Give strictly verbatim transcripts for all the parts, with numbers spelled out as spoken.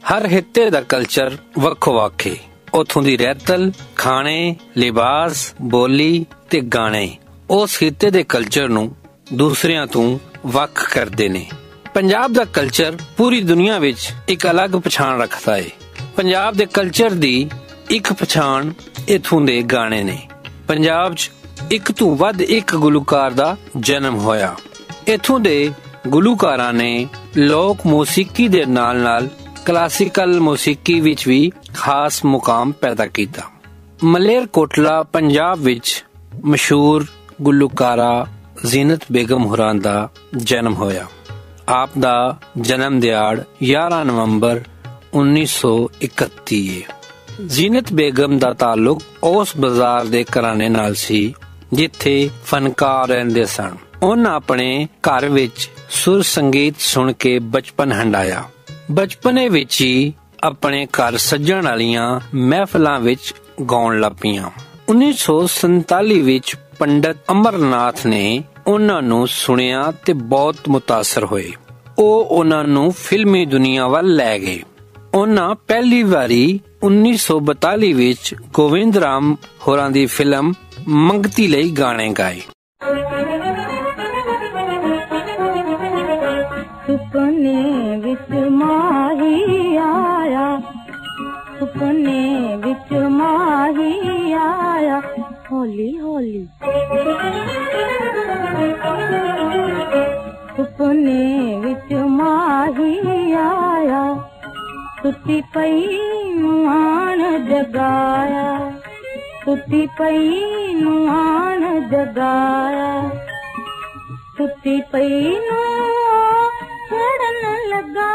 हर हित्ते दा कल्चर वक्खो वक्ख है। उथों दी रहतल, खाने, लिबास, बोली ते गाने उस हित्ते दे कल्चर नू दूसरियां तों वक्ख करदे ने। पंजाब दा कल्चर पूरी दुनिया विच एक अलग पछाण रखदा है। पंजाब दे कल्चर दी एक पछाण इथों दे गाने ने। पंजाब च एक तों वध एक गुलकार दा जन्म होया। इथों दे गुलकारां ने लोक मौसीकी दे नाल नाल क्लासिकल मौसीकी विच भी खास मुकाम पैदा कीता। मलेरकोटला पंजाब विच मशहूर गुलकारा जीनत बेगम होरां दा जन्म होया। आप दा जन्म दिहाड़ ग्यारह नवंबर उन्नीस सौ इकत्ती है। जीनत बेगम दा ताल्लुक उस बाजार दे घराने नाल सी जिथे फनकार रहंदे सन। उन्हां अपने घर विच सुर संगीत सुन के बचपन हंडाया। बचपने विच ही अपने घर सजण वालियां महफिलां विच गाउण लग पईयां। उन्नीस सौ संताली विच पंडित अमरनाथ ने उन्हां नू सुनिया ते बहुत मुतासर होए। ਉਹ ਉਹਨਾਂ ਨੂੰ ਫਿਲਮੀ ਦੁਨੀਆ ਵੱਲ ਲੈ ਗਏ। ਉਹਨਾਂ ਪਹਿਲੀ ਵਾਰੀ उन्नीस सौ बताली ਵਿੱਚ ਗੋਵਿੰਦ ਰਾਮ ਹੋਰਾਂ ਦੀ ਫਿਲਮ ਮੰਗਤੀ ਲਈ ਗਾਣੇ ਗਾਏ। ਸੁਪਨੇ ਵਿੱਚ ਮਾਹੀ ਆਇਆ, ਸੁਪਨੇ ਵਿੱਚ ਮਾਹੀ ਆਇਆ, ਹੌਲੀ ਹੌਲੀ सुपने विच माही आया, सुती पई नुआन जगाया, सुती पई नुआन जगाया, सुती पई नू छड़न लगा,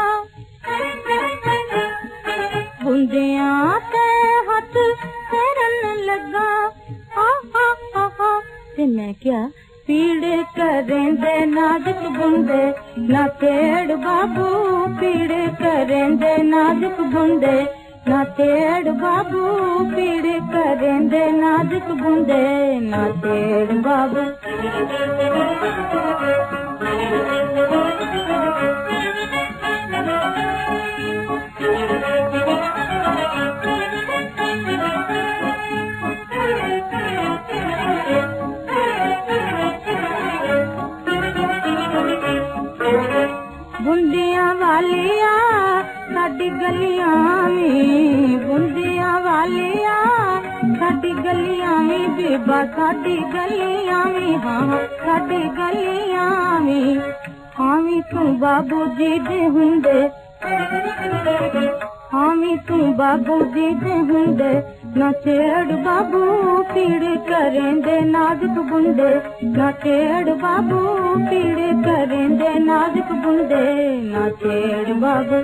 बुंदियां ते हथ फेरन लगा। हा हा हा हा ते मैं क्या पीड़ करेंदे नाजुक बुंदे ना तेड़ बाबू, पीड़ करेंदे नाजुक बुंदे ना तेड़ बाबू, पीड़ करेंदे नाजुक बुंदे ना तेड़ बाबू। बुंदियां वालिया साडी गलियां में, बुंदियां वालिया साडी गलियां में, बेबा साडी गलियां में, हाँ साडी गलियां में। हामी तू बाबू जी दे हुंदे, हामी तू बाबू जी दे हुंदे ना छेड़ बाबू, पीड़ करेंदे नाजुक बुंदे ना छेड़ बाबू, पीड़ करेंदे नाजुक बुंदे ना छेड़ बाबू।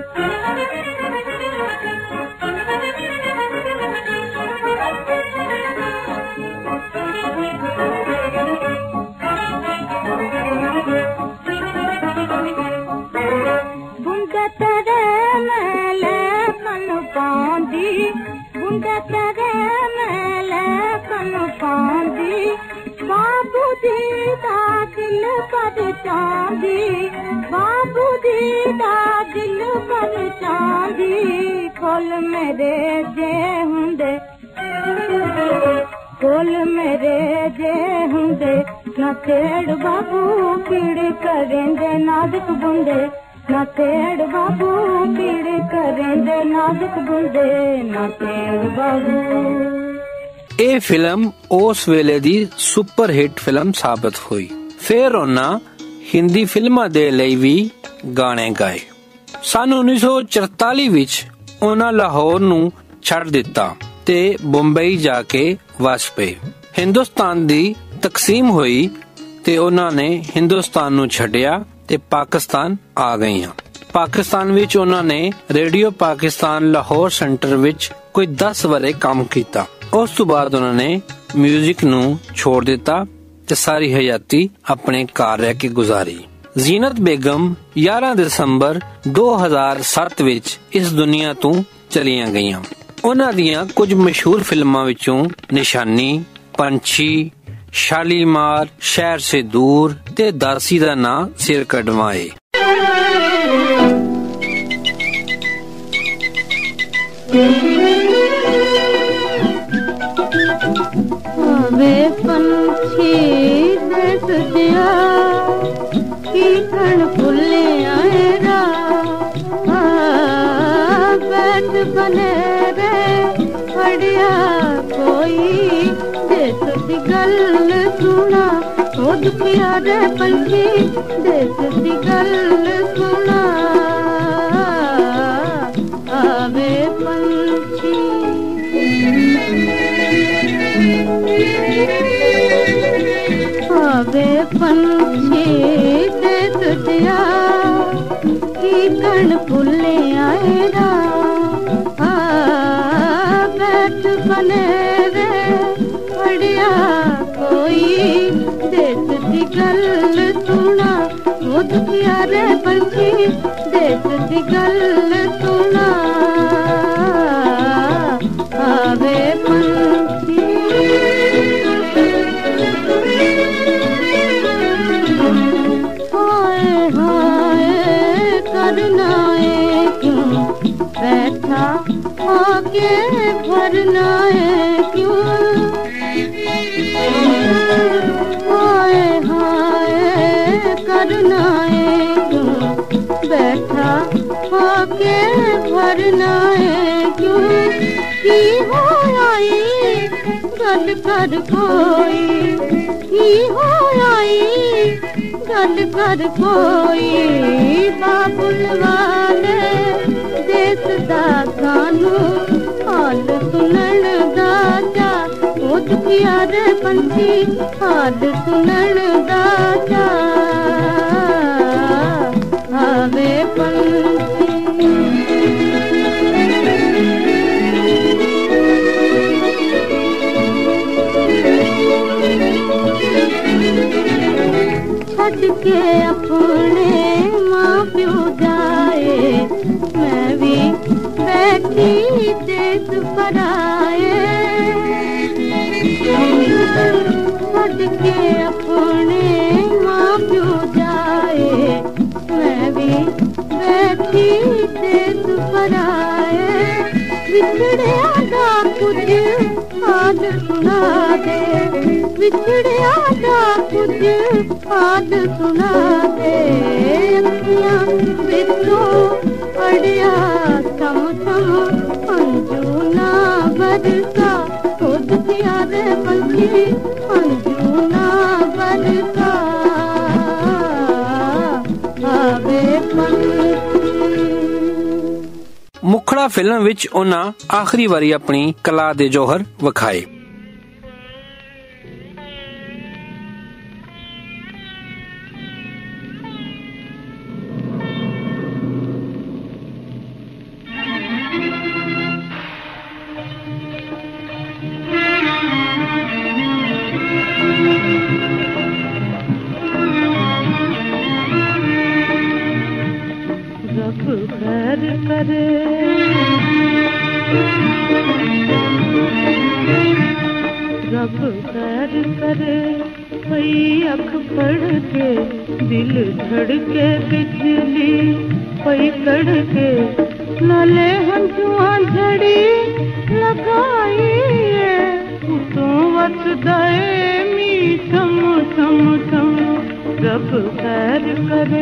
बुंदे तेरे मेले कन पांदी, बुंदे तेरे मेले कन पांदी, बाबू जी दा दिल पर चांदी, बाबू जी दा दिल पर चांदी। खोल मेरे जे हुंदे, खोल मेरे जे हुंदे ना तेड़ बाबू, पीड़ करेंदे नाजुक बुंदे ना तेड़ बाबू, पीड़ करेंदे नाजुक बुंदे ना तेड़ बाबू। ਇਹ ਫਿਲਮ ਉਸ ਵੇਲੇ ਦੀ ਸੁਪਰ ਹਿੱਟ ਫਿਲਮ ਸਾਬਤ ਹੋਈ। ਫਿਰ ਉਹਨਾਂ ਹਿੰਦੀ ਫਿਲਮਾਂ ਦੇ ਲਈ ਵੀ ਗਾਣੇ ਗਾਏ। ਸਨ उन्नीस सौ चौतालीस ਵਿੱਚ ਉਹਨਾਂ ਲਾਹੌਰ ਨੂੰ ਛੱਡ ਦਿੱਤਾ ਤੇ ਬੰਬਈ ਜਾ ਕੇ ਵਸ ਪਏ। ਹਿੰਦੁਸਤਾਨ ਦੀ ਤਕਸੀਮ ਹੋਈ ਤੇ ਉਹਨਾਂ ਨੇ ਹਿੰਦੁਸਤਾਨ ਨੂੰ ਛੱਡਿਆ ਤੇ ਪਾਕਿਸਤਾਨ ਆ ਗਈਆਂ। ਪਾਕਿਸਤਾਨ ਵਿੱਚ ਉਹਨਾਂ ਨੇ ਰੇਡੀਓ ਪਾਕਿਸਤਾਨ ਲਾਹੌਰ ਸੈਂਟਰ ਵਿੱਚ ਕੋਈ दस ਵਰੇ ਕੰਮ ਕੀਤਾ। ਉਸ ਤੋਂ ਬਾਅਦ ਉਹਨਾਂ ਨੇ ਮਿਊਜ਼ਿਕ ਨੂੰ ਛੋੜ ਦਿੱਤਾ ਤੇ ਸਾਰੀ ਹਯਾਤੀ ਆਪਣੇ ਘਰ ਰਹਿ ਕੇ ਗੁਜ਼ਾਰੀ। ਜ਼ੀਨਤ ਬੇਗਮ ग्यारह ਦਸੰਬਰ दो हज़ार सात ਵਿੱਚ ਇਸ ਦੁਨੀਆ ਤੋਂ ਚਲੀਆਂ ਗਈਆਂ। ਉਹਨਾਂ ਦੀਆਂ ਕੁਝ ਮਸ਼ਹੂਰ ਫਿਲਮਾਂ ਵਿੱਚੋਂ ਨਿਸ਼ਾਨੀ, ਪੰਛੀ, ਸ਼ਾਲੀਮਾਰ, ਸ਼ਹਿਰ ਸੇ ਦੂਰ ਤੇ ਦਾਸੀ ਦਾ ਨਾਂ ਸਿਰ ਕਢਵਾਏ। आवे पंछी देख दिया की कण फुले आए रा बैठ बने रे अड़िया कोई देश दी गल सुना ओ दुखिया रे पंछी देश दी गल सुना आवे पंछी आवे पंछी देख दिया की कण फुले आए रा बैठ बने रे अड़िया कोई देश दी गल सुना वो दुखिया रे पंछी देश दी गल सुना आवे पंछी हाय हाय करना है क्यों बैठा आके भरना है क्यों हाय हाय करना है क्यों बैठा आके भरना है क्यों की हो आई गल कर कोई की हो आई गल कर कोई बाबुल वाले देश दा कानू हाल सुनन दा जा ओ दुखिया रे पंछी हाल सुनन दा जा आवे पंछी छड़ के अपने माँ प्यो जाए मैं भी बैठी देश पर आए छड़ के अपने माँ प्यो जाए मैं भी बैठी देश पर आए बिछड़िया दा कुछ हाल सुना दे बिछड़िया दा कुछ हाल सुना दे अखियां बिचों अड़िया थम थम अंजू ना बरसा ओ दुखिया रे पंछी अंजू ना बरसा आवे पंछी। मुखड़ा फिल्म विच उन्हां आखिरी वारी अपनी कला दे जौहर विखाए। रब खैर करे पई अख पढ़ के दिल धड़के बिजली पई कड़के नाले हंजुआ झड़ी लगाई उतों वसदाए मी थम थम थम रब खैर करे।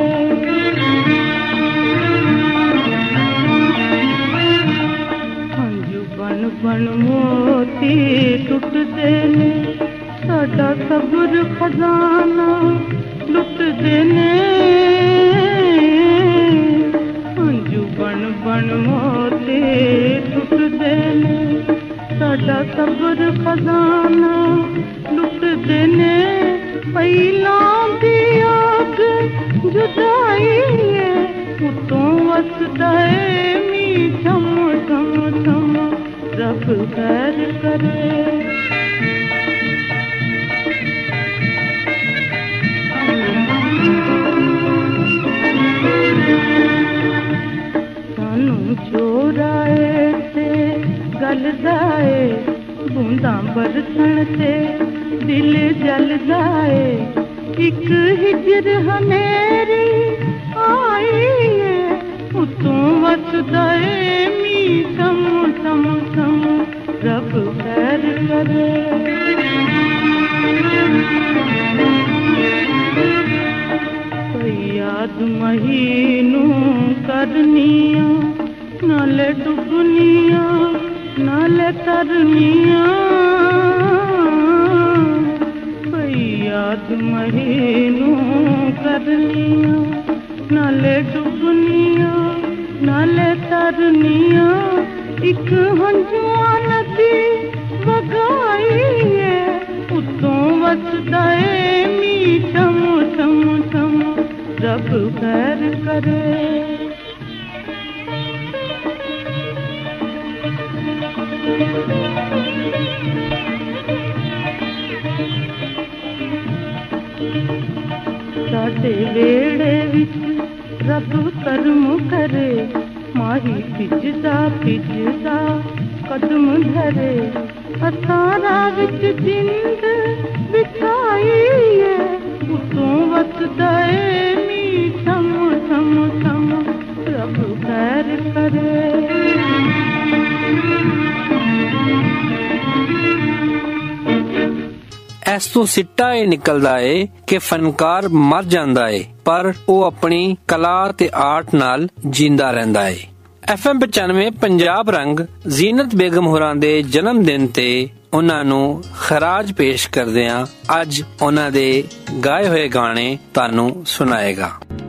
बन बन मोती टुटदे ने साडा सब्र खजाना लुटदे ने अंजू बन बन मोती टुटदे ने साडा सब्र खजाना लुटदे ने पहिलां दी आग जुदाई है उतों वसदा है मी थम थम थम रब खैर करे। सानू चोराए ते गलदाए बूंदा बरसण ते दिल जलदाए एक हिजर हनेरी आई है उतों उतों वसदा ए मी सम सम सम रब खैर करे। याद महीनू करनिया नाले डुबनिया नाले तरनिया याद महीनू करनिया नाले डुबनिया नाले तरनिया एक हंजुआ नदी वगाई है उतों वसदा ए मी सम सम सम रब खैर करे। साडे वेड़े विच रब कर्म करे माही पिजदा पिजदा कदम धरे असारा विच जिंद बिछाई है उतों वसदा ए मी सम सम सम रब खैर करे। इस तो सिट्टा ये निकलदा है कि फनकार मर जांदा है पर वो अपनी कला ते आर्ट नाल जिंदा रहिंदा है। एफ एम पचानवे पंजाब रंग जीनत बेगम होरां दे जन्म दिन ते उन्हां नूं खराज पेश करदे हां। अज उन्हां दे गाए होए गाने तुहानूं सुनाएगा।